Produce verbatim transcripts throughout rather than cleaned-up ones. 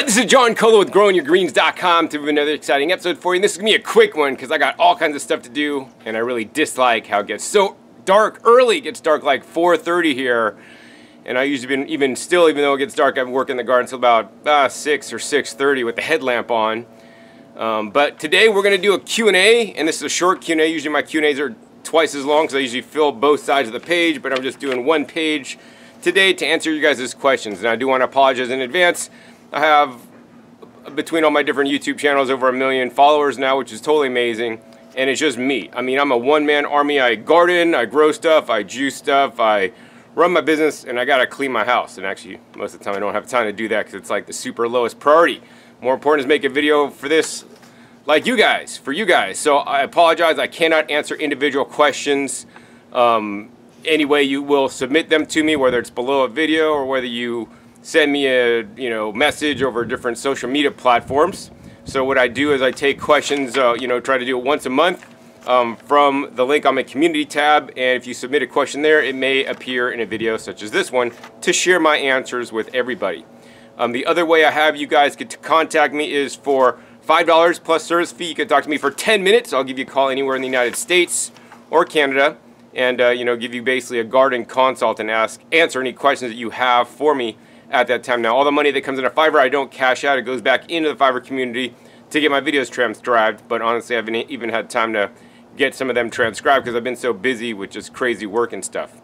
Alright, this is John Colo with growing your greens dot com to another exciting episode for you. And this is going to be a quick one because I got all kinds of stuff to do and I really dislike how it gets so dark early. It gets dark like four thirty here. And I usually been even still, even though it gets dark, I've been working in the garden until about uh, six or six thirty with the headlamp on. Um, but today we're going to do a Q and A, and this is a short Q and A. Usually my Q and A's are twice as long because I usually fill both sides of the page, but I'm just doing one page today to answer you guys' questions. And I do want to apologize in advance. I have, between all my different YouTube channels, over a million followers now, which is totally amazing. And it's just me. I mean, I'm a one-man army. I garden, I grow stuff, I juice stuff, I run my business, and I gotta clean my house. And actually, most of the time I don't have time to do that because it's like the super lowest priority. More important is make a video for this, like you guys, for you guys. So I apologize, I cannot answer individual questions. Um, any way you will submit them to me, whether it's below a video or whether you send me a you know message over different social media platforms. So what I do is I take questions, uh, you know, try to do it once a month um, from the link on my community tab, and if you submit a question there, it may appear in a video such as this one to share my answers with everybody. Um, the other way I have you guys get to contact me is for five dollars plus service fee. You can talk to me for ten minutes. I'll give you a call anywhere in the United States or Canada, and uh, you know, give you basically a garden consult and ask answer any questions that you have for me at that time. Now, all the money that comes into Fiverr, I don't cash out. It goes back into the Fiverr community to get my videos transcribed, but honestly, I haven't even had time to get some of them transcribed because I've been so busy with just crazy work and stuff.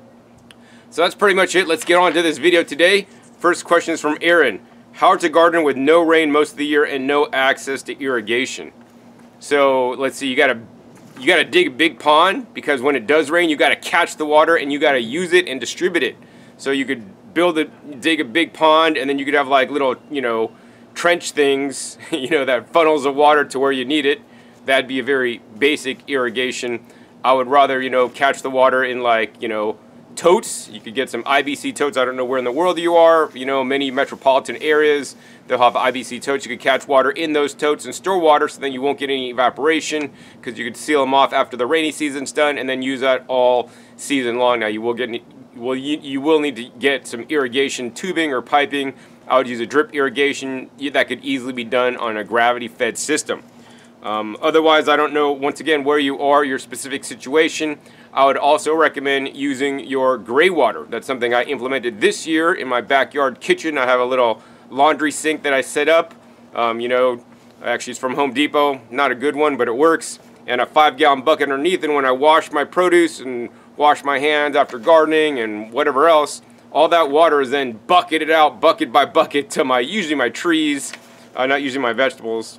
So that's pretty much it. Let's get on to this video today. First question is from Aaron. How to garden with no rain most of the year and no access to irrigation? So let's see, you gotta you gotta dig a big pond, because when it does rain, you gotta catch the water and you gotta use it and distribute it. So you could build a, dig a big pond, and then you could have like little, you know, trench things, you know, that funnels the water to where you need it. That'd be a very basic irrigation. I would rather, you know, catch the water in like, you know, totes. You could get some I B C totes. I don't know where in the world you are. You know, many metropolitan areas, they'll have I B C totes. You could catch water in those totes and store water, so then you won't get any evaporation, because you could seal them off after the rainy season's done and then use that all season long. Now, you will get Well, you, you will need to get some irrigation tubing or piping. I would use a drip irrigation. That could easily be done on a gravity-fed system. Um, otherwise, I don't know, once again, where you are, your specific situation. I would also recommend using your gray water. That's something I implemented this year in my backyard kitchen. I have a little laundry sink that I set up. Um, you know, actually it's from Home Depot. Not a good one, but it works. And a five-gallon bucket underneath, and when I wash my produce and wash my hands after gardening and whatever else, all that water is then bucketed out bucket by bucket to my, usually my trees, uh, not usually my vegetables.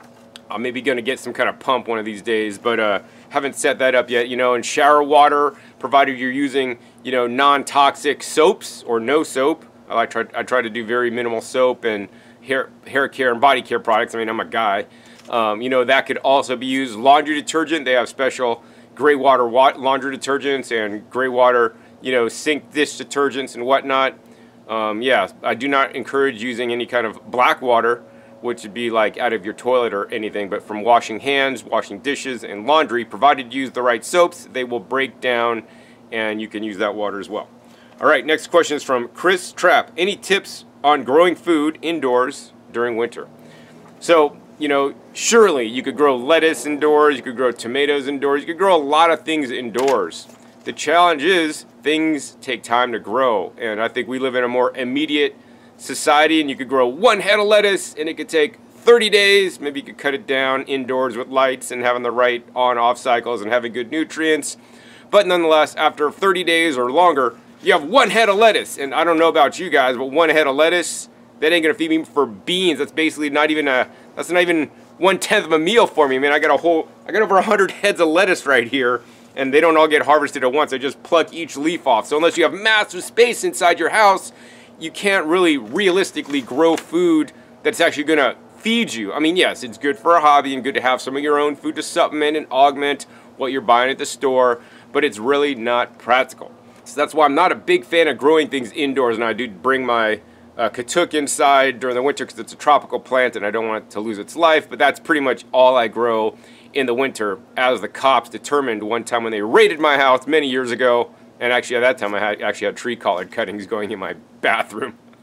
I'm maybe going to get some kind of pump one of these days, but uh, haven't set that up yet. You know, and shower water, provided you're using, you know, non-toxic soaps or no soap. I try, I try to do very minimal soap and hair, hair care and body care products. I mean, I'm a guy. Um, you know, that could also be used. Laundry detergent, they have special gray water wa laundry detergents and gray water, you know, sink dish detergents and whatnot. Um, yeah, I do not encourage using any kind of black water, which would be like out of your toilet or anything, but from washing hands, washing dishes, and laundry, provided you use the right soaps, they will break down and you can use that water as well. All right, next question is from Chris Trapp. Any tips on growing food indoors during winter? So, you know, surely you could grow lettuce indoors, you could grow tomatoes indoors, you could grow a lot of things indoors. The challenge is things take time to grow, and I think we live in a more immediate society, and you could grow one head of lettuce and it could take thirty days. Maybe you could cut it down indoors with lights and having the right on-off cycles and having good nutrients. But nonetheless, after thirty days or longer, you have one head of lettuce, and I don't know about you guys, but one head of lettuce, that ain't gonna feed me for beans. That's basically not even a, that's not even one tenth of a meal for me. I mean, I got a whole, I got over a hundred heads of lettuce right here, and they don't all get harvested at once. I just pluck each leaf off. So unless you have massive space inside your house, you can't really realistically grow food that's actually gonna feed you. I mean, yes, it's good for a hobby and good to have some of your own food to supplement and augment what you're buying at the store, but it's really not practical. So that's why I'm not a big fan of growing things indoors, and I do bring my uh, katuk inside during the winter because it's a tropical plant and I don't want it to lose its life, but that's pretty much all I grow in the winter, as the cops determined one time when they raided my house many years ago. And actually at that time I had, actually had tree collard cuttings going in my bathroom.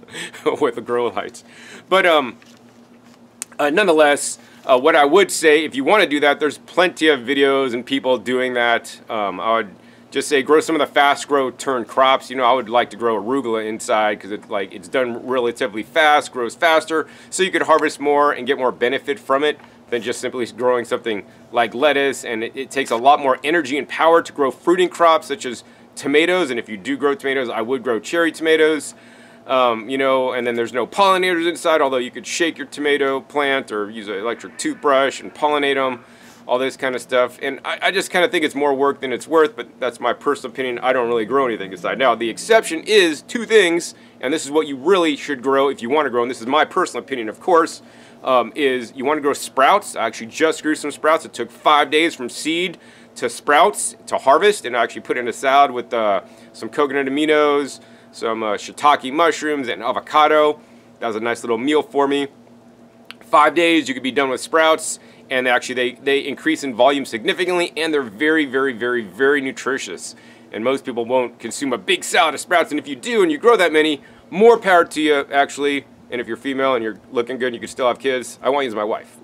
with the grow lights. But um, uh, nonetheless, uh, what I would say, if you want to do that, there's plenty of videos and people doing that. Um, I would just say grow some of the fast grow turn crops. You know, I would like to grow arugula inside because it's like it's done relatively fast, grows faster, so you could harvest more and get more benefit from it than just simply growing something like lettuce. And it, it takes a lot more energy and power to grow fruiting crops such as tomatoes. And if you do grow tomatoes, I would grow cherry tomatoes. Um, you know, and then there's no pollinators inside, although you could shake your tomato plant or use an electric toothbrush and pollinate them, all this kind of stuff. And I, I just kind of think it's more work than it's worth, but that's my personal opinion. I don't really grow anything inside. Now, the exception is two things, and this is what you really should grow if you want to grow, and this is my personal opinion, of course, um, is you want to grow sprouts. I actually just grew some sprouts. It took five days from seed to sprouts to harvest, and I actually put in a salad with uh, some coconut aminos, some uh, shiitake mushrooms, and avocado. That was a nice little meal for me. Five days, you could be done with sprouts, and actually they, they increase in volume significantly, and they're very, very, very, very nutritious. And most people won't consume a big salad of sprouts, and if you do and you grow that many, more power to you, actually. And if you're female and you're looking good and you can still have kids, I want you as my wife.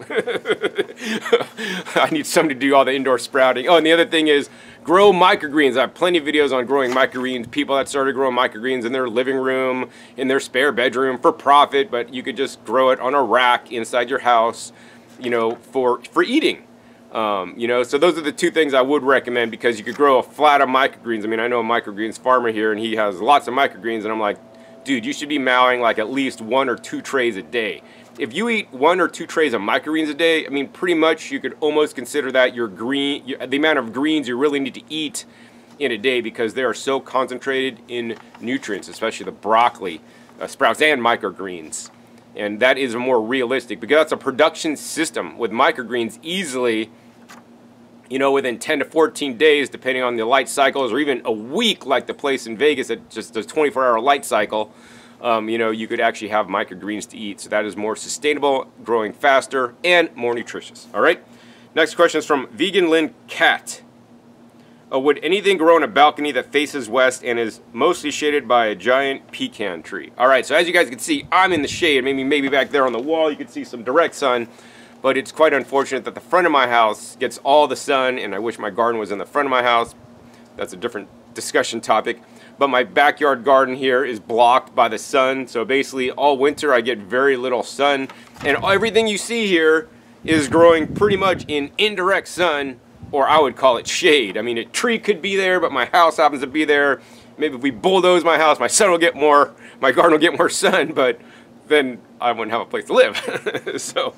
I need somebody to do all the indoor sprouting. Oh, and the other thing is grow microgreens. I have plenty of videos on growing microgreens. People that started growing microgreens in their living room, in their spare bedroom for profit, but you could just grow it on a rack inside your house, you know, for, for eating. Um, you know, so those are the two things I would recommend, because you could grow a flat of microgreens. I mean, I know a microgreens farmer here, and he has lots of microgreens, and I'm like, dude, you should be mowing like at least one or two trays a day. If you eat one or two trays of microgreens a day, I mean, pretty much you could almost consider that your green, the amount of greens you really need to eat in a day, because they are so concentrated in nutrients, especially the broccoli, uh, sprouts, and microgreens. And that is more realistic, because that's a production system with microgreens easily, you know, within ten to fourteen days, depending on the light cycles, or even a week like the place in Vegas that just does twenty-four hour light cycle, um, you know, you could actually have microgreens to eat. So that is more sustainable, growing faster, and more nutritious. All right. Next question is from Vegan Lynn Cat. Uh, would anything grow on a balcony that faces west and is mostly shaded by a giant pecan tree? All right. So as you guys can see, I'm in the shade. Maybe maybe back there on the wall you can see some direct sun. But it's quite unfortunate that the front of my house gets all the sun, and I wish my garden was in the front of my house. That's a different discussion topic. But my backyard garden here is blocked by the sun, so basically all winter I get very little sun. And everything you see here is growing pretty much in indirect sun, or I would call it shade. I mean, a tree could be there, but my house happens to be there. Maybe if we bulldoze my house, my sun will get more, my garden will get more sun, but then I wouldn't have a place to live. So...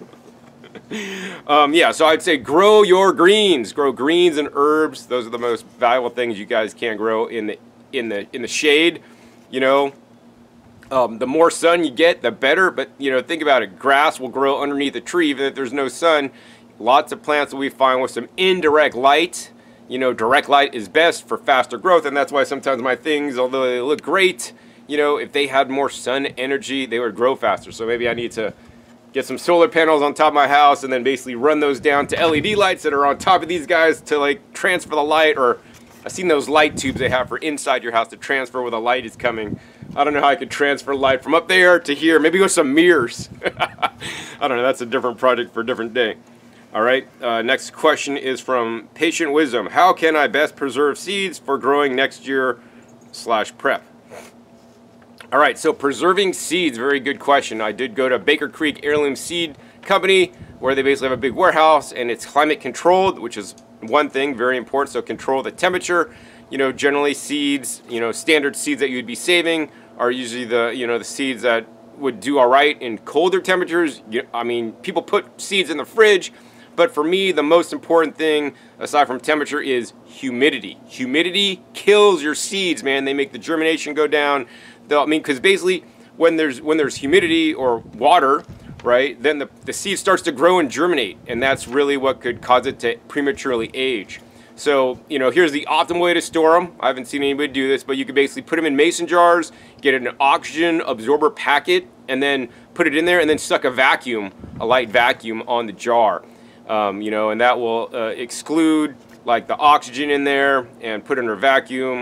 Um, yeah, so I'd say grow your greens. Grow greens and herbs. Those are the most valuable things you guys can grow in the in the in the shade. You know, um, the more sun you get, the better. But you know, think about it. Grass will grow underneath a tree even if there's no sun. Lots of plants that we find with some indirect light. You know, direct light is best for faster growth, and that's why sometimes my things, although they look great, you know, if they had more sun energy, they would grow faster. So maybe I need to get some solar panels on top of my house and then basically run those down to L E D lights that are on top of these guys to like transfer the light. Or I've seen those light tubes they have for inside your house to transfer where the light is coming. I don't know how I could transfer light from up there to here. Maybe with some mirrors. I don't know. That's a different project for a different day. All right. Uh, next question is from Patient Wisdom. How can I best preserve seeds for growing next year slash prep? All right, so preserving seeds, very good question. I did go to Baker Creek Heirloom Seed Company, where they basically have a big warehouse, and it's climate controlled, which is one thing, very important. So control the temperature. You know, generally seeds, you know, standard seeds that you'd be saving are usually the, you know, the seeds that would do all right in colder temperatures. You, I mean, people put seeds in the fridge, but for me, the most important thing, aside from temperature, is humidity. Humidity kills your seeds, man. They make the germination go down. I mean, because basically when there's when there's humidity or water, right, then the, the seed starts to grow and germinate, and that's really what could cause it to prematurely age. So, you know, here's the optimal way to store them. I haven't seen anybody do this, but you could basically put them in mason jars, get an oxygen absorber packet, and then put it in there, and then suck a vacuum, a light vacuum on the jar. Um, you know, and that will uh, exclude like the oxygen in there and put it under vacuum.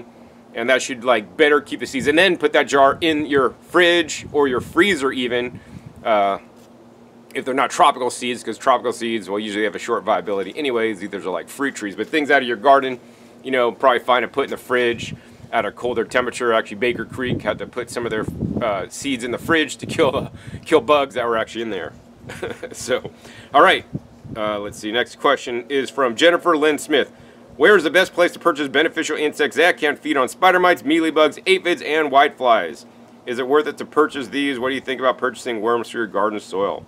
and that should like better keep the seeds. And then put that jar in your fridge or your freezer even, uh, if they're not tropical seeds, because tropical seeds will usually have a short viability anyways. These are like fruit trees, but things out of your garden, you know, probably fine to put in the fridge at a colder temperature. Actually, Baker Creek had to put some of their uh, seeds in the fridge to kill the kill bugs that were actually in there. So, all right, uh, let's see. Next question is from Jennifer Lynn Smith. Where is the best place to purchase beneficial insects that can feed on spider mites, mealybugs, aphids, and whiteflies? Is it worth it to purchase these? What do you think about purchasing worms for your garden soil?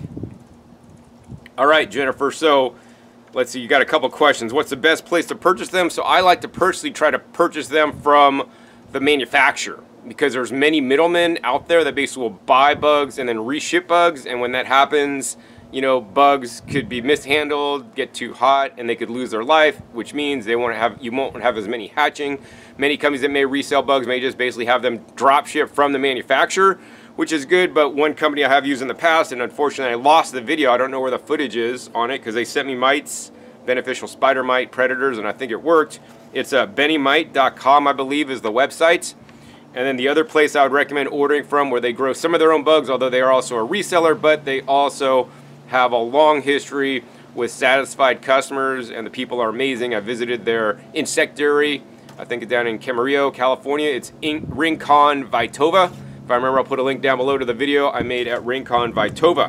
All right, Jennifer, so let's see, you got a couple questions. What's the best place to purchase them? So I like to personally try to purchase them from the manufacturer, because there's many middlemen out there that basically will buy bugs and then reship bugs, and when that happens, you know, bugs could be mishandled, get too hot, and they could lose their life, which means they won't have, you won't have as many hatching. Many companies that may resell bugs may just basically have them drop ship from the manufacturer, which is good. But one company I have used in the past, and unfortunately I lost the video, I don't know where the footage is on it, because they sent me mites, beneficial spider mite predators, and I think it worked. It's uh, benny mite dot com, I believe, is the website. And then the other place I would recommend ordering from, where they grow some of their own bugs, although they are also a reseller, but they also have a long history with satisfied customers, and the people are amazing. I visited their insectary, I think it's down in Camarillo, California. It's in Rincon Vitova. If I remember, I'll put a link down below to the video I made at Rincon Vitova.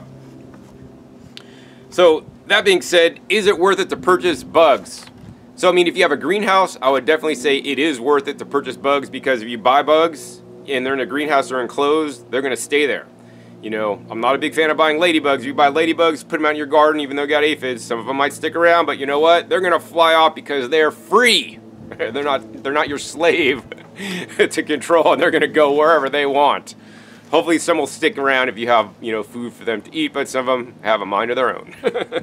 So that being said, is it worth it to purchase bugs? So I mean, if you have a greenhouse, I would definitely say it is worth it to purchase bugs, because if you buy bugs and they're in a greenhouse or enclosed, they're gonna stay there. You know, I'm not a big fan of buying ladybugs. If you buy ladybugs, put them out in your garden, even though you got aphids. Some of them might stick around, but you know what? They're gonna fly off because they're free. They're not, they're not your slave to control, and they're gonna go wherever they want. Hopefully some will stick around if you have, you know, food for them to eat, but some of them have a mind of their own.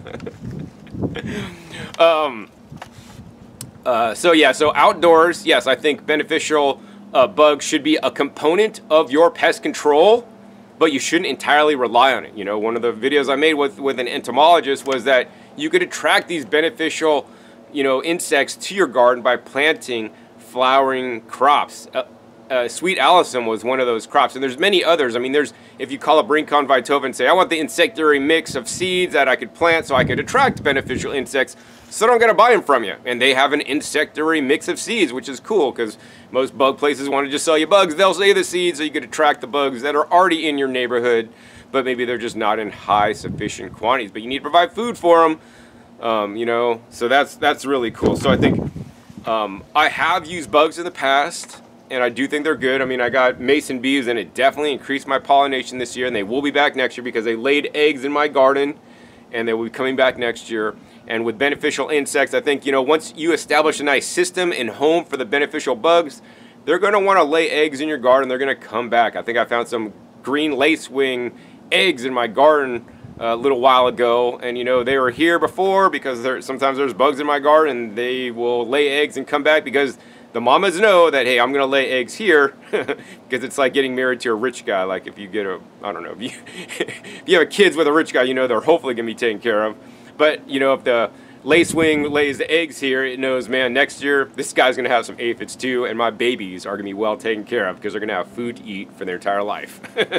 um, uh, so yeah, so outdoors, yes, I think beneficial uh, bugs should be a component of your pest control, but you shouldn't entirely rely on it. You know, one of the videos I made with, with an entomologist was that you could attract these beneficial, you know, insects to your garden by planting flowering crops. Uh, uh, Sweet Allison was one of those crops, and there's many others. I mean, there's, if you call up Rincon Vitova and say, I want the insectary mix of seeds that I could plant so I could attract beneficial insects, so I'm gonna buy them from you. And they have an insectary mix of seeds, which is cool, because most bug places want to just sell you bugs. They'll sell you the seeds so you could attract the bugs that are already in your neighborhood, but maybe they're just not in high sufficient quantities. But you need to provide food for them. Um, you know, so that's that's really cool. So I think um, I have used bugs in the past, and I do think they're good. I mean, I got mason bees, and it definitely increased my pollination this year, and they will be back next year because they laid eggs in my garden, and they will be coming back next year. And with beneficial insects, I think, you know, once you establish a nice system and home for the beneficial bugs, they're going to want to lay eggs in your garden. They're going to come back. I think I found some green lacewing eggs in my garden a little while ago, and you know, they were here before because there, sometimes there's bugs in my garden, and they will lay eggs and come back because the mamas know that, hey, I'm gonna lay eggs here, because it's like getting married to a rich guy. Like if you get a, I don't know, if you, if you have kids with a rich guy, you know they're hopefully gonna be taken care of. But you know, if the lacewing lays the eggs here, it knows, man, next year this guy's gonna have some aphids too, and my babies are gonna be well taken care of because they're gonna have food to eat for their entire life.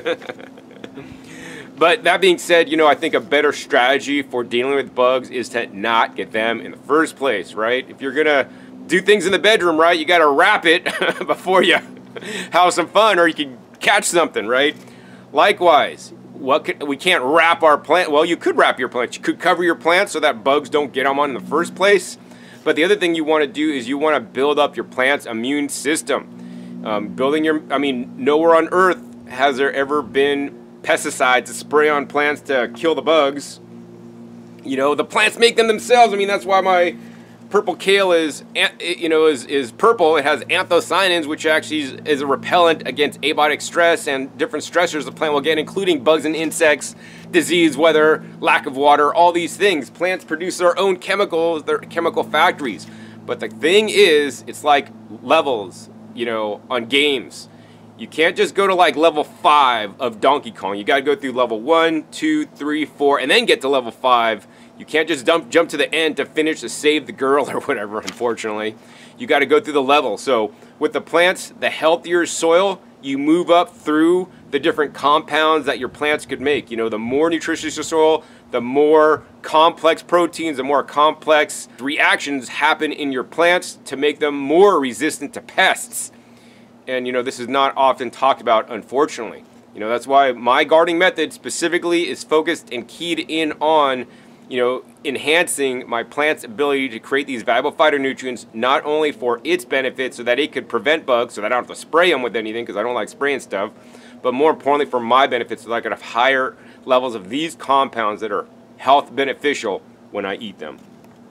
But that being said, you know, I think a better strategy for dealing with bugs is to not get them in the first place, right? If you're gonna do things in the bedroom, right, you gotta wrap it before you have some fun, or you can catch something, right? Likewise, what could, we can't wrap our plant. Well, you could wrap your plants. You could cover your plants so that bugs don't get them on in the first place. But the other thing you want to do is you want to build up your plant's immune system. Um, building your, I mean, nowhere on earth has there ever been pesticides to spray on plants to kill the bugs. You know, the plants make them themselves. I mean, that's why my purple kale is, you know, is, is purple. It has anthocyanins, which actually is, is a repellent against abiotic stress and different stressors the plant will get, including bugs and insects, disease, weather, lack of water, all these things. Plants produce their own chemicals, their chemical factories. But the thing is, it's like levels, you know, on games. You can't just go to like level five of Donkey Kong. You got to go through level one, two, three, four, and then get to level five. You can't just dump, jump to the end to finish to save the girl or whatever, unfortunately. You got to go through the level. So with the plants, the healthier soil, you move up through the different compounds that your plants could make. You know, the more nutritious your soil, the more complex proteins, the more complex reactions happen in your plants to make them more resistant to pests. And, you know, this is not often talked about, unfortunately. You know, that's why my gardening method specifically is focused and keyed in on, you know, enhancing my plant's ability to create these valuable phytonutrients, not only for its benefit so that it could prevent bugs, so that I don't have to spray them with anything because I don't like spraying stuff, but more importantly for my benefit so that I could have higher levels of these compounds that are health beneficial when I eat them.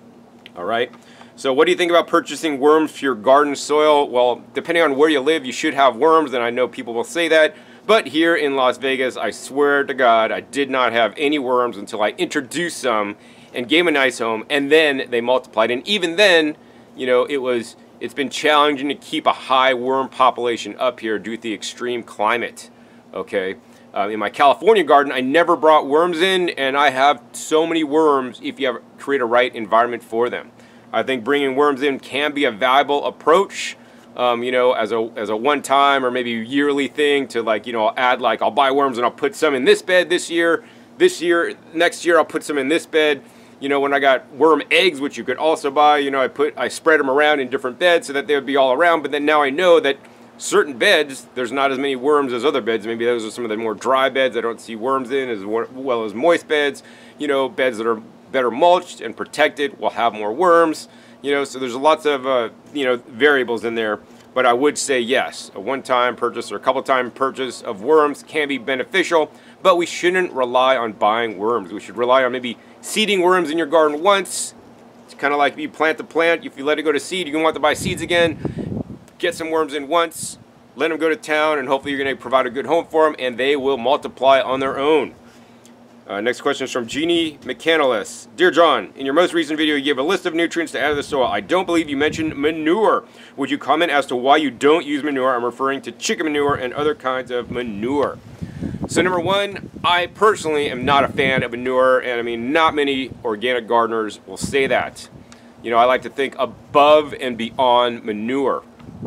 All right. So what do you think about purchasing worms for your garden soil? Well, depending on where you live, you should have worms, and I know people will say that. But here in Las Vegas, I swear to God, I did not have any worms until I introduced some and gave them a nice home, and then they multiplied. And even then, you know, it was, it's been challenging to keep a high worm population up here due to the extreme climate, okay? Uh, in my California garden, I never brought worms in, and I have so many worms if you have create a right environment for them. I think bringing worms in can be a valuable approach. Um, you know, as a as a one-time or maybe yearly thing to, like, you know, I'll add, like, I'll buy worms and I'll put some in this bed this year, this year, next year I'll put some in this bed. You know, when I got worm eggs, which you could also buy, you know, I put, I spread them around in different beds so that they would be all around, but then now I know that certain beds, there's not as many worms as other beds. Maybe those are some of the more dry beds I don't see worms in, as well as moist beds. You know, beds that are better mulched and protected will have more worms. You know, so there's lots of, uh, you know, variables in there. But I would say yes, a one-time purchase or a couple-time purchase of worms can be beneficial, but we shouldn't rely on buying worms. We should rely on maybe seeding worms in your garden once. It's kind of like you plant the plant. If you let it go to seed, you want to buy seeds again. Get some worms in once, let them go to town, and hopefully you're going to provide a good home for them, and they will multiply on their own. Uh, next question is from Jeannie McCandless. Dear John, in your most recent video you gave a list of nutrients to add to the soil. I don't believe you mentioned manure. Would you comment as to why you don't use manure? I'm referring to chicken manure and other kinds of manure. So number one, I personally am not a fan of manure, and I mean not many organic gardeners will say that. You know, I like to think above and beyond manure.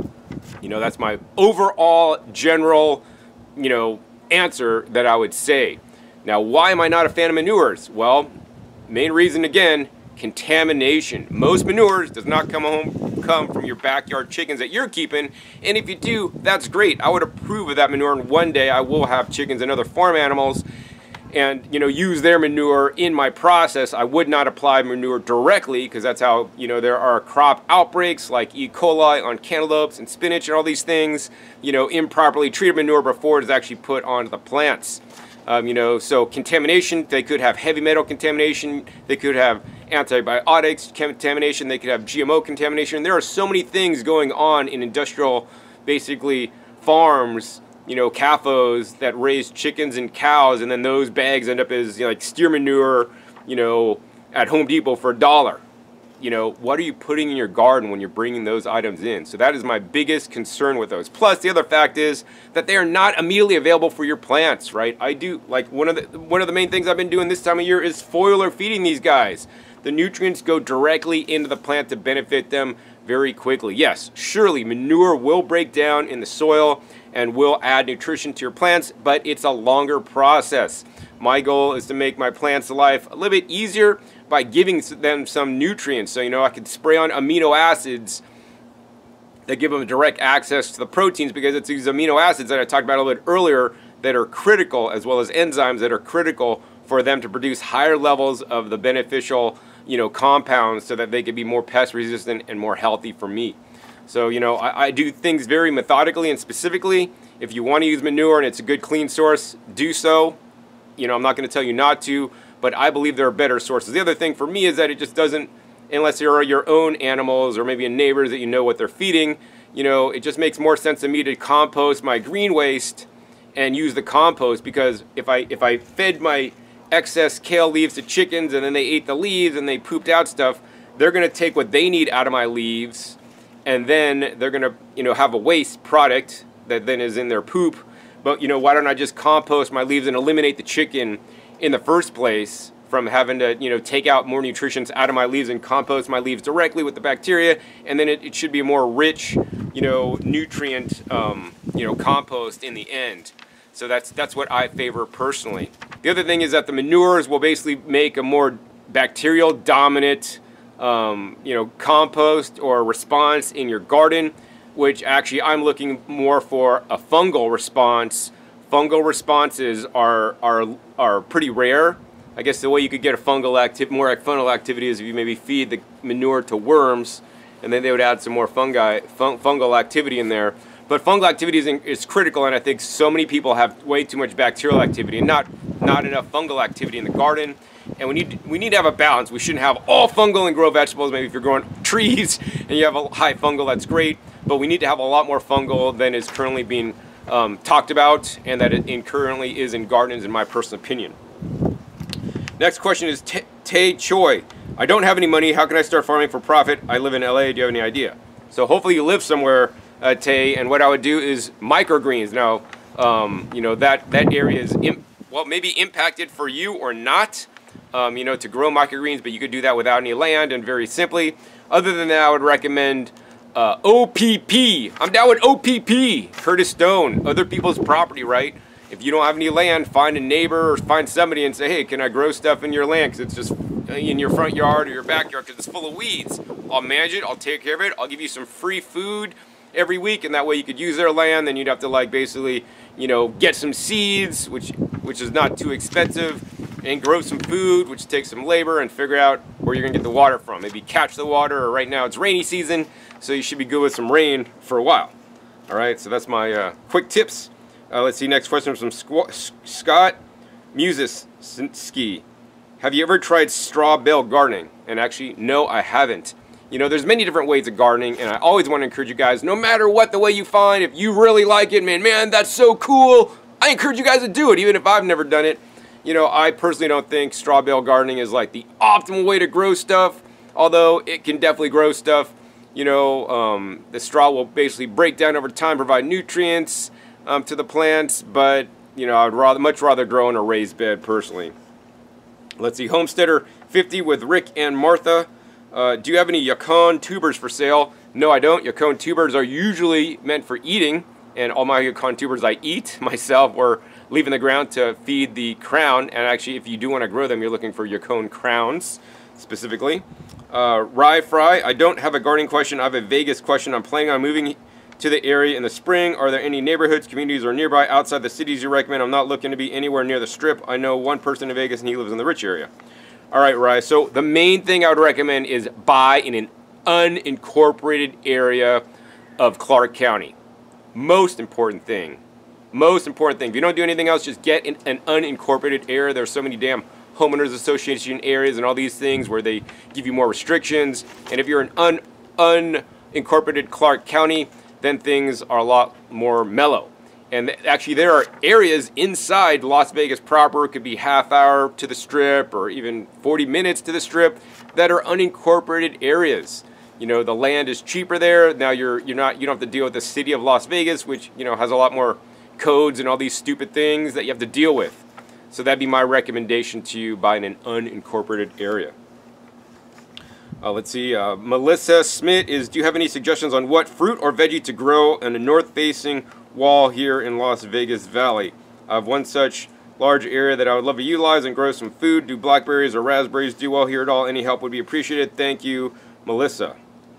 You know, that's my overall general, you know, answer that I would say. Now, why am I not a fan of manures? Well, main reason again, contamination. Most manures does not come home come from your backyard chickens that you're keeping, and if you do, that's great. I would approve of that manure, and one day I will have chickens and other farm animals and, you know, use their manure in my process. I would not apply manure directly because that's how, you know, there are crop outbreaks like E. coli on cantaloupes and spinach and all these things, you know, improperly treated manure before it is actually put onto the plants. Um, you know, so contamination, they could have heavy metal contamination, they could have antibiotics contamination, they could have G M O contamination. There are so many things going on in industrial, basically, farms, you know, C A F Os that raise chickens and cows, and then those bags end up as, you know, like steer manure, you know, at Home Depot for a dollar. You know, what are you putting in your garden when you're bringing those items in? So that is my biggest concern with those. Plus, the other fact is that they are not immediately available for your plants, right? I do, like, one of the one of the main things I've been doing this time of year is foliar feeding these guys. The nutrients go directly into the plant to benefit them very quickly. Yes, surely manure will break down in the soil and will add nutrition to your plants, but it's a longer process. My goal is to make my plants' life a little bit easier by giving them some nutrients. So, you know, I could spray on amino acids that give them direct access to the proteins, because it's these amino acids that I talked about a little bit earlier that are critical, as well as enzymes that are critical for them to produce higher levels of the beneficial, you know, compounds so that they can be more pest resistant and more healthy for me. So, you know, I, I do things very methodically and specifically. If you want to use manure and it's a good clean source, do so. You know, I'm not going to tell you not to, but I believe there are better sources. The other thing for me is that it just doesn't, unless there are your own animals or maybe a neighbors that you know what they're feeding, you know, it just makes more sense to me to compost my green waste and use the compost, because if I if I fed my excess kale leaves to chickens and then they ate the leaves and they pooped out stuff, they're going to take what they need out of my leaves, and then they're going to, you know, have a waste product that then is in their poop. But, you know, why don't I just compost my leaves and eliminate the chicken in the first place, from having to, you know, take out more nutrients out of my leaves and compost my leaves directly with the bacteria, and then it, it should be a more rich, you know, nutrient, um, you know, compost in the end. So that's that's what I favor personally. The other thing is that the manures will basically make a more bacterial dominant, um, you know, compost or response in your garden, which actually I'm looking more for a fungal response. Fungal responses are are are pretty rare. I guess the way you could get a fungal activity, more like fungal activity, is if you maybe feed the manure to worms, and then they would add some more fungi, fun, fungal activity in there. But fungal activity is, in, is critical, and I think so many people have way too much bacterial activity and not not enough fungal activity in the garden. And we need we need to have a balance. We shouldn't have all fungal and grow vegetables. Maybe if you're growing trees and you have a high fungal, that's great. But we need to have a lot more fungal than is currently being um, talked about, and that it in currently is in gardens, in my personal opinion. Next question is Tay Choi. I don't have any money. How can I start farming for profit? I live in L A. Do you have any idea? So hopefully you live somewhere, uh, Tay. And what I would do is microgreens. Now, um, you know, that, that area is, imp well, maybe impacted for you or not, um, you know, to grow microgreens. But you could do that without any land and very simply. Other than that, I would recommend uh, O P P. I'm down with O P P. Curtis Stone. Other people's property, right? If you don't have any land, find a neighbor or find somebody and say, hey, can I grow stuff in your land? Because it's just in your front yard or your backyard because it's full of weeds. I'll manage it. I'll take care of it. I'll give you some free food every week, and that way you could use their land. Then you'd have to, like, basically, you know, get some seeds, which which is not too expensive, and grow some food, which takes some labor, and figure out where you're going to get the water from. Maybe catch the water, or right now it's rainy season, so you should be good with some rain for a while. All right, so that's my uh, quick tips. Uh, let's see, next question from Scott Musiski. Have you ever tried straw bale gardening? And actually, no, I haven't. You know, there's many different ways of gardening, and I always want to encourage you guys, no matter what the way you find, if you really like it, man, man, that's so cool, I encourage you guys to do it, even if I've never done it. You know, I personally don't think straw bale gardening is like the optimal way to grow stuff, although it can definitely grow stuff. You know, um, the straw will basically break down over time, provide nutrients, Um, to the plants, but you know, I'd rather much rather grow in a raised bed personally. Let's see, Homesteader fifty with Rick and Martha. Uh, do you have any yacon tubers for sale? No, I don't. Yacon tubers are usually meant for eating, and all my yacon tubers I eat myself or leave in the ground to feed the crown. And actually, if you do want to grow them, you're looking for yacon crowns specifically. Uh, Rye Fry, I don't have a gardening question. I have a Vegas question. I'm planning on moving to the area in the spring. Are there any neighborhoods, communities, or nearby outside the cities you recommend? I'm not looking to be anywhere near the Strip. I know one person in Vegas and he lives in the rich area. All right, Rye. So the main thing I would recommend is buy in an unincorporated area of Clark County. Most important thing. Most important thing. If you don't do anything else, just get in an unincorporated area. There's so many damn homeowners association areas and all these things where they give you more restrictions. And if you're in un unincorporated Clark County, then things are a lot more mellow. And actually there are areas inside Las Vegas proper, it could be half hour to the Strip or even forty minutes to the Strip, that are unincorporated areas. You know, the land is cheaper there. Now you're you're not you don't have to deal with the city of Las Vegas, which, you know, has a lot more codes and all these stupid things that you have to deal with. So that'd be my recommendation to you, buy in an unincorporated area. Uh, let's see, uh, Melissa Smith is, do you have any suggestions on what fruit or veggie to grow on a north-facing wall here in Las Vegas Valley? I have one such large area that I would love to utilize and grow some food. Do blackberries or raspberries do well here at all? Any help would be appreciated. Thank you, Melissa.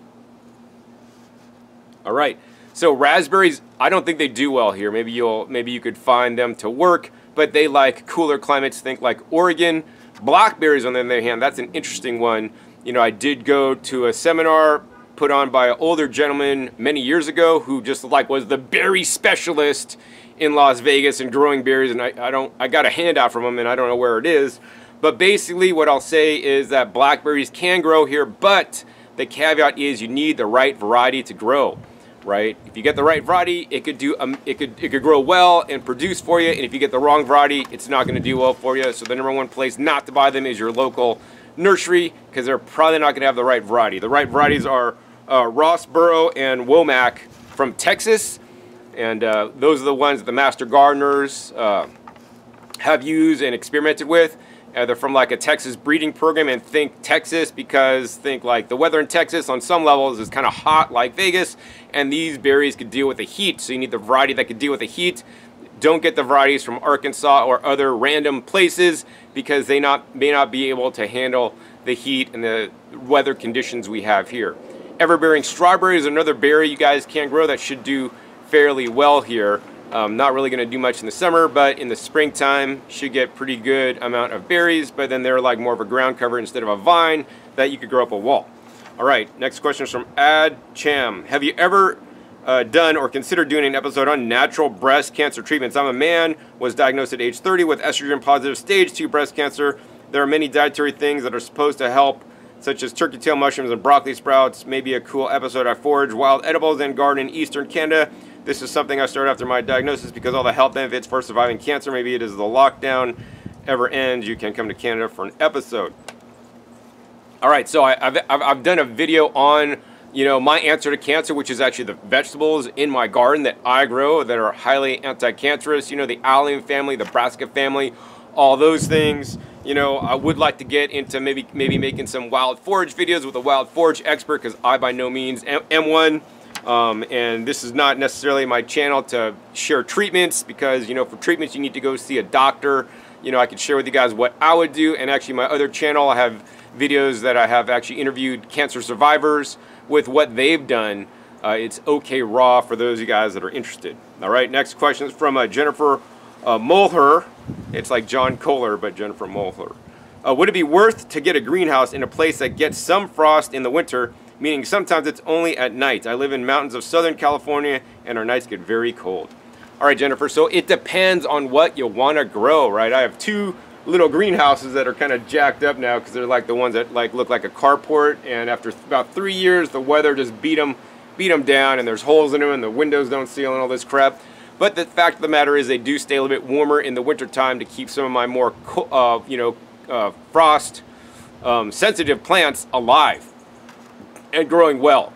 All right, so raspberries, I don't think they do well here. Maybe you'll, maybe you could find them to work, but they like cooler climates, think like Oregon. Blackberries, on the other hand, that's an interesting one. You know, I did go to a seminar put on by an older gentleman many years ago who just like was the berry specialist in Las Vegas and growing berries, and I, I don't I got a handout from him and I don't know where it is. But basically what I'll say is that blackberries can grow here, but the caveat is you need the right variety to grow, right? If you get the right variety, it could do um, it could it could grow well and produce for you, and if you get the wrong variety, it's not going to do well for you. So the number one place not to buy them is your local nursery, because they're probably not going to have the right variety. The right varieties are uh, Rossboro and Womack from Texas, and uh, those are the ones that the master gardeners uh, have used and experimented with. Uh, they're from like a Texas breeding program, and think Texas because think like the weather in Texas on some levels is kind of hot like Vegas, and these berries could deal with the heat, so you need the variety that could deal with the heat. Don't get the varieties from Arkansas or other random places because they not may not be able to handle the heat and the weather conditions we have here. Ever-bearing strawberry is another berry you guys can grow that should do fairly well here. Um, not really going to do much in the summer, but in the springtime should get pretty good amount of berries, but then they're like more of a ground cover instead of a vine that you could grow up a wall. All right, next question is from Ad Cham. Have you ever uh, done or considered doing an episode on natural breast cancer treatments? I'm a man, was diagnosed at age thirty with estrogen positive stage two breast cancer. There are many dietary things that are supposed to help, such as turkey tail mushrooms and broccoli sprouts. Maybe a cool episode. I forage wild edibles and garden in eastern Canada. This is something I started after my diagnosis because all the health benefits for surviving cancer. Maybe it is the lockdown ever ends. You can come to Canada for an episode. All right, so I, I've, I've done a video on, you know, my answer to cancer, which is actually the vegetables in my garden that I grow that are highly anti-cancerous. You know, the allium family, the brassica family, all those things. You know, I would like to get into maybe maybe making some wild forage videos with a wild forage expert because I by no means am, am one. Um, and this is not necessarily my channel to share treatments because, you know, for treatments you need to go see a doctor. You know, I could share with you guys what I would do. And actually my other channel, I have videos that I have actually interviewed cancer survivors with what they've done. Uh, it's okay raw for those of you guys that are interested. All right, next question is from uh, Jennifer uh, Mulher. It's like John Kohler, but Jennifer Mulher. Uh, would it be worth to get a greenhouse in a place that gets some frost in the winter, meaning sometimes it's only at night? I live in mountains of Southern California and our nights get very cold. All right, Jennifer, so it depends on what you want to grow, right? I have two little greenhouses that are kind of jacked up now because they're like the ones that like look like a carport, and after about three years the weather just beat them, beat them down, and there's holes in them and the windows don't seal and all this crap. But the fact of the matter is they do stay a little bit warmer in the winter time to keep some of my more uh, you know, uh, frost um, sensitive plants alive and growing well.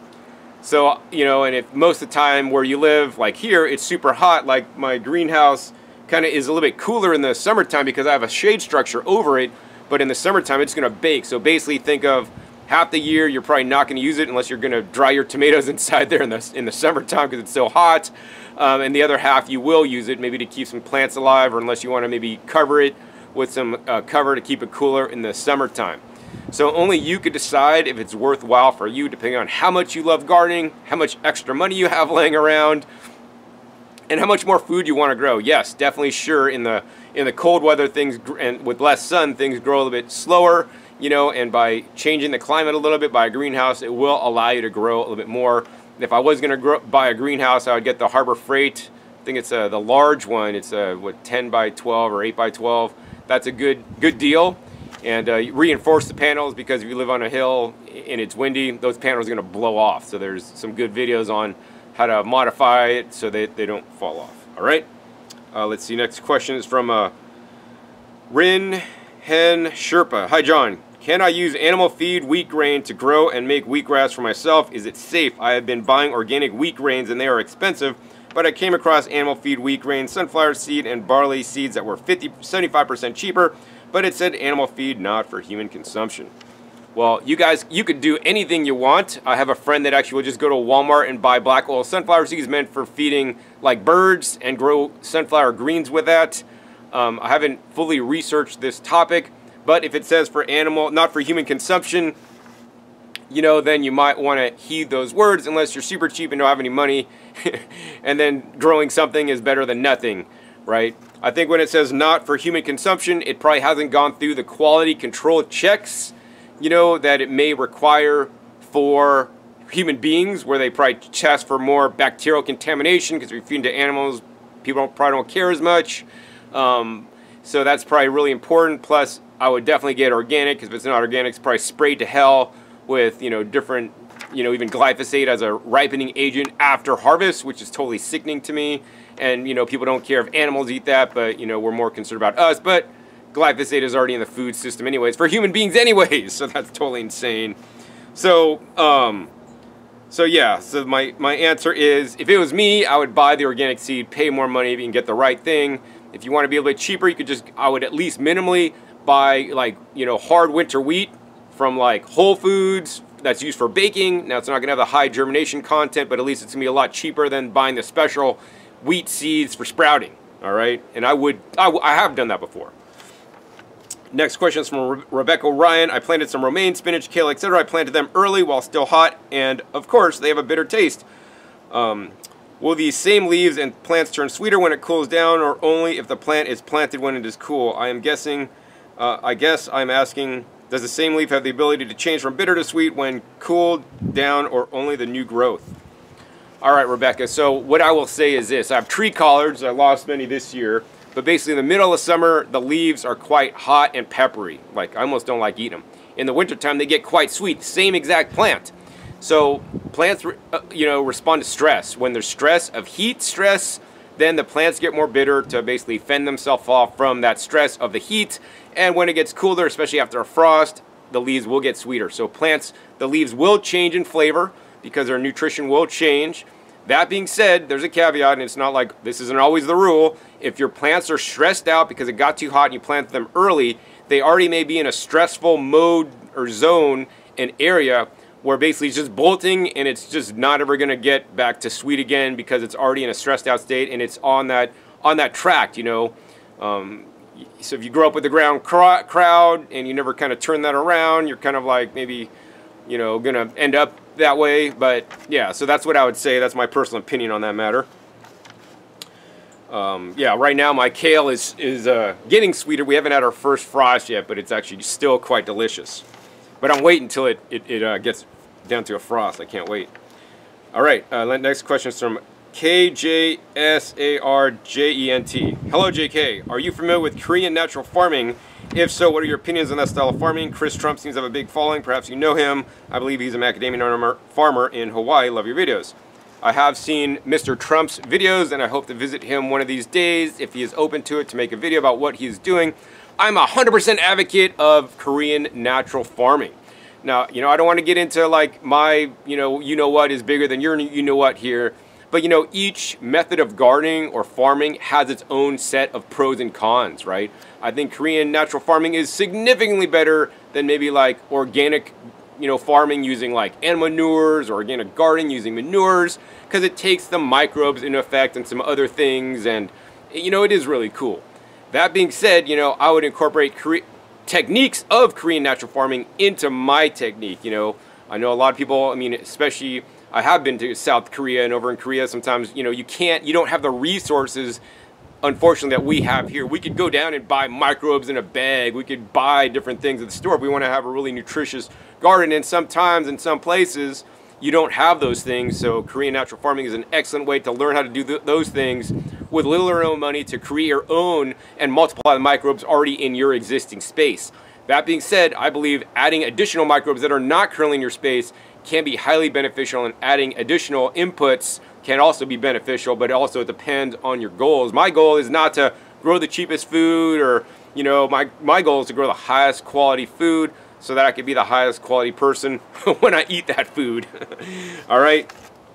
So, you know, and if most of the time where you live, like here, it's super hot, like my greenhouse kind of is a little bit cooler in the summertime because I have a shade structure over it, but in the summertime it's going to bake. So basically think of half the year you're probably not going to use it unless you're going to dry your tomatoes inside there in the, in the summertime because it's so hot. Um, and the other half you will use it maybe to keep some plants alive, or unless you want to maybe cover it with some uh, cover to keep it cooler in the summertime. So only you could decide if it's worthwhile for you, depending on how much you love gardening, how much extra money you have laying around, and how much more food you want to grow. Yes, definitely sure in the in the cold weather things and with less sun things grow a little bit slower, you know, and by changing the climate a little bit by a greenhouse, it will allow you to grow a little bit more. If I was going to buy a greenhouse, I would get the Harbor Freight. I think it's uh, the large one. It's uh, what, ten by twelve or eight by twelve. That's a good good deal. And uh, reinforce the panels because if you live on a hill and it's windy, those panels are going to blow off. So there's some good videos on how to modify it so that they don't fall off. All right. Uh, let's see. Next question is from uh, Rin Hen Sherpa. Hi, John. Can I use animal feed wheat grain to grow and make wheatgrass for myself? Is it safe? I have been buying organic wheat grains and they are expensive, but I came across animal feed wheat grain, sunflower seed, and barley seeds that were fifty, seventy-five percent cheaper, but it said animal feed, not for human consumption. Well, you guys, you could do anything you want. I have a friend that actually will just go to Walmart and buy black oil sunflower seeds meant for feeding like birds and grow sunflower greens with that. Um, I haven't fully researched this topic, but if it says for animal, not for human consumption, you know, then you might want to heed those words unless you're super cheap and don't have any money. And then growing something is better than nothing, right? I think when it says not for human consumption, it probably hasn't gone through the quality control checks, you know, that it may require for human beings, where they probably test for more bacterial contamination, because if you're feeding to animals, people don't, probably don't care as much. Um, so that's probably really important. Plus, I would definitely get organic, because if it's not organic, it's probably sprayed to hell with, you know, different, you know, even glyphosate as a ripening agent after harvest, which is totally sickening to me. And, you know, people don't care if animals eat that, but, you know, we're more concerned about us. But glyphosate is already in the food system anyways, for human beings anyways, so that's totally insane. So, um, so yeah, so my, my answer is, if it was me, I would buy the organic seed, pay more money if you can get the right thing. If you want to be a little bit cheaper, you could just, I would at least minimally buy like, you know, hard winter wheat from like Whole Foods that's used for baking. Now it's not gonna have the high germination content, but at least it's gonna be a lot cheaper than buying the special wheat seeds for sprouting. All right, and I would, I, I have done that before. Next question is from Re Rebecca Ryan. I planted some romaine, spinach, kale, et cetera. I planted them early while still hot, and of course they have a bitter taste. Um, will these same leaves and plants turn sweeter when it cools down, or only if the plant is planted when it is cool? I am guessing, uh, I guess I'm asking, does the same leaf have the ability to change from bitter to sweet when cooled down, or only the new growth? All right, Rebecca, so what I will say is this. I have tree collards. I lost many this year. But basically in the middle of summer, the leaves are quite hot and peppery. Like, I almost don't like eating them. In the wintertime, they get quite sweet. Same exact plant. So plants, uh, you know, respond to stress. When there's stress of heat stress, then the plants get more bitter to basically fend themselves off from that stress of the heat. And when it gets cooler, especially after a frost, the leaves will get sweeter. So plants, the leaves will change in flavor because their nutrition will change. That being said, there's a caveat, and it's not like this isn't always the rule. If your plants are stressed out because it got too hot and you planted them early, they already may be in a stressful mode or zone and area where basically it's just bolting and it's just not ever going to get back to sweet again because it's already in a stressed out state and it's on that on that track, you know. Um, so if you grow up with the ground cr crowd and you never kind of turn that around, you're kind of like maybe, you know, going to end up that way. But yeah, so that's what I would say. That's my personal opinion on that matter. Um, yeah, right now my kale is is uh, getting sweeter. We haven't had our first frost yet, but it's actually still quite delicious. But I'm waiting until it, it, it uh, gets down to a frost. I can't wait. All right, uh, next question is from K J S A R J E N T. Hello, J K. Are you familiar with Korean natural farming? If so, what are your opinions on that style of farming? Chris Trump seems to have a big following. Perhaps you know him. I believe he's a macadamia farmer in Hawaii. Love your videos. I have seen Mister Trump's videos, and I hope to visit him one of these days if he is open to it, to make a video about what he's doing. I'm a one hundred percent advocate of Korean natural farming. Now, you know, I don't want to get into like my, you know, you know what is bigger than your you know what here. But, you know, each method of gardening or farming has its own set of pros and cons, right? I think Korean natural farming is significantly better than maybe like organic, you know, farming using like animal manures, or organic gardening using manures, because it takes the microbes into effect and some other things, and, you know, it is really cool. That being said, you know, I would incorporate Kore- techniques of Korean natural farming into my technique, you know. I know a lot of people, I mean, especially, I have been to South Korea, and over in Korea sometimes, you know, you can't, you don't have the resources, unfortunately, that we have here. We could go down and buy microbes in a bag. We could buy different things at the store if we want to have a really nutritious garden. And sometimes in some places, you don't have those things. So Korean natural farming is an excellent way to learn how to do th those things with little or no money, to create your own and multiply the microbes already in your existing space. That being said, I believe adding additional microbes that are not currently in your space can be highly beneficial, and adding additional inputs can also be beneficial, but also it depends on your goals. My goal is not to grow the cheapest food, or, you know, my, my goal is to grow the highest quality food so that I can be the highest quality person when I eat that food. All right,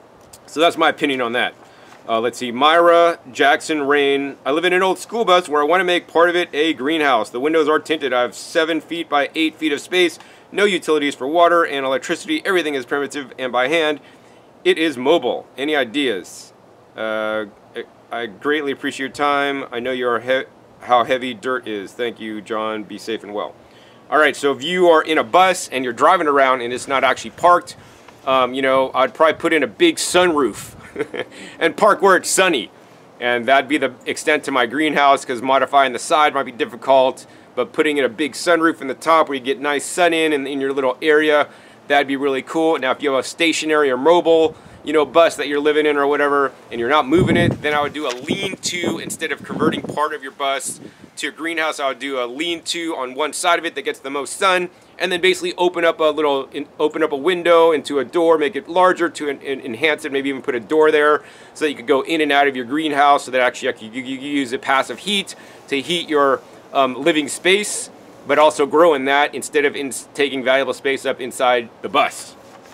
so that's my opinion on that. Uh, let's see, Myra Jackson Rain. I live in an old school bus where I want to make part of it a greenhouse. The windows are tinted. I have seven feet by eight feet of space. No utilities for water and electricity. Everything is primitive and by hand. It is mobile. Any ideas? Uh, I greatly appreciate your time. I know you're he how heavy dirt is. Thank you, John. Be safe and well. All right, so if you are in a bus and you're driving around and it's not actually parked, um, you know, I'd probably put in a big sunroof and park where it's sunny. And that'd be the extent to my greenhouse, because modifying the side might be difficult. But putting in a big sunroof in the top where you get nice sun in and in your little area, that'd be really cool. Now, if you have a stationary or mobile, you know, bus that you're living in or whatever, and you're not moving it, then I would do a lean-to. Instead of converting part of your bus to a greenhouse, I would do a lean-to on one side of it that gets the most sun, and then basically open up a little, in, open up a window into a door, make it larger to en en enhance it, maybe even put a door there so that you could go in and out of your greenhouse, so that actually you, you, you use the passive heat to heat your Um, living space, but also grow in that instead of in taking valuable space up inside the bus.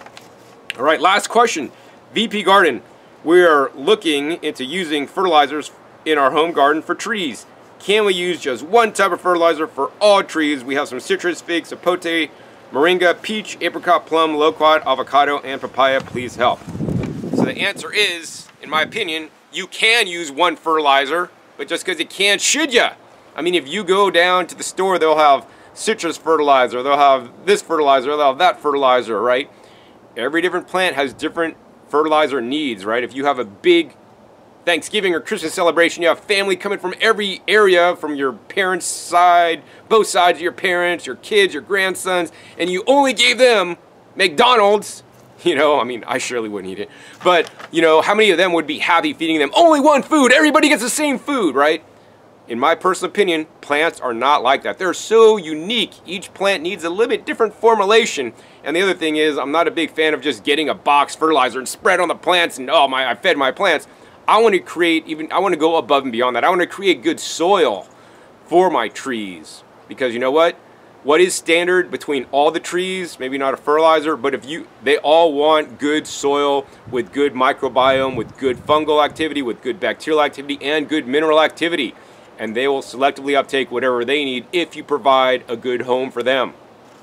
All right, last question. V P Garden. We are looking into using fertilizers in our home garden for trees. Can we use just one type of fertilizer for all trees? We have some citrus, fig, sapote, moringa, peach, apricot, plum, loquat, avocado, and papaya. Please help. So the answer is, in my opinion, you can use one fertilizer, but just because you can, should ya? I mean, if you go down to the store, they'll have citrus fertilizer, they'll have this fertilizer, they'll have that fertilizer, right? Every different plant has different fertilizer needs, right? If you have a big Thanksgiving or Christmas celebration, you have family coming from every area, from your parents' side, both sides of your parents, your kids, your grandsons, and you only gave them McDonald's, you know, I mean, I surely wouldn't eat it, but, you know, how many of them would be happy feeding them only one food? Everybody gets the same food, right? In my personal opinion, plants are not like that. They're so unique. Each plant needs a little bit different formulation. And the other thing is, I'm not a big fan of just getting a box fertilizer and spread on the plants and, oh, my, I fed my plants. I want to create even, I want to go above and beyond that. I want to create good soil for my trees. Because you know what? What is standard between all the trees? Maybe not a fertilizer, but if you, they all want good soil with good microbiome, with good fungal activity, with good bacterial activity, and good mineral activity. And they will selectively uptake whatever they need if you provide a good home for them,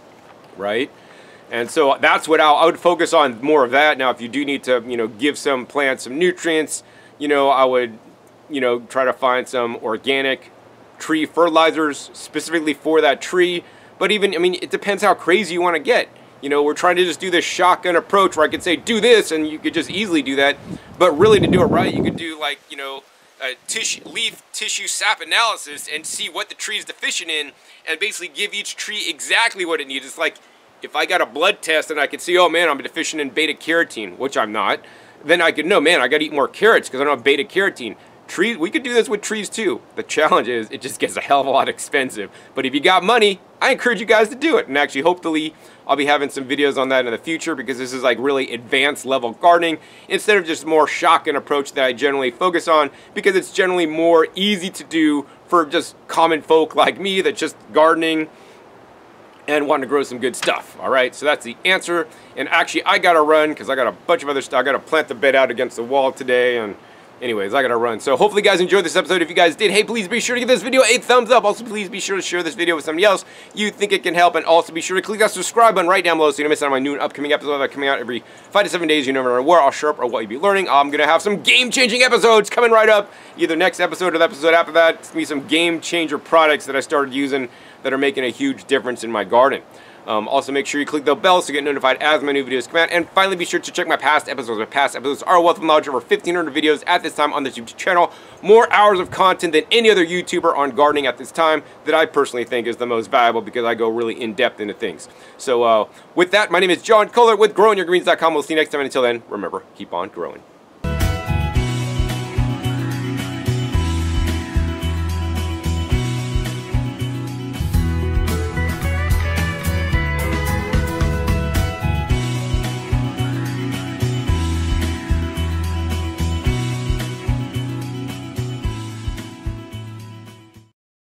right? And so that's what I'll, I would focus on more of that. Now, if you do need to, you know, give some plants some nutrients, you know, I would, you know, try to find some organic tree fertilizers specifically for that tree. But even, I mean, it depends how crazy you want to get. You know, we're trying to just do this shotgun approach where I could say, do this, and you could just easily do that. But really, to do it right, you could do like, you know, a tissue, leaf tissue sap analysis and see what the tree is deficient in and basically give each tree exactly what it needs. It's like if I got a blood test and I could see, oh man, I'm deficient in beta carotene, which I'm not, then I could know, man, I got to eat more carrots because I don't have beta carotene. Trees, we could do this with trees too. The challenge is it just gets a hell of a lot expensive. But if you got money, I encourage you guys to do it. And actually, hopefully, I'll be having some videos on that in the future because this is like really advanced level gardening instead of just more shotgun approach that I generally focus on because it's generally more easy to do for just common folk like me that's just gardening and wanting to grow some good stuff. All right, so that's the answer. And actually, I gotta run because I got a bunch of other stuff. I gotta plant the bed out against the wall today and anyways, I gotta run. So hopefully you guys enjoyed this episode. If you guys did, hey, please be sure to give this video a thumbs up. Also, please be sure to share this video with somebody else you think it can help. And also be sure to click that subscribe button right down below so you don't miss out on my new and upcoming episodes that are coming out every five to seven days. You never know where I'll show up or what you'll be learning. I'm gonna have some game-changing episodes coming right up. Either next episode or the episode after that. It's gonna be some game-changer products that I started using that are making a huge difference in my garden. Um, also, make sure you click the bell so you get notified as my new videos come out. And finally, be sure to check my past episodes. My past episodes are a wealth of knowledge, over fifteen hundred videos at this time on this YouTube channel. More hours of content than any other YouTuber on gardening at this time that I personally think is the most valuable because I go really in-depth into things. So uh, with that, my name is John Kohler with growing your greens dot com. We'll see you next time. And until then, remember, keep on growing.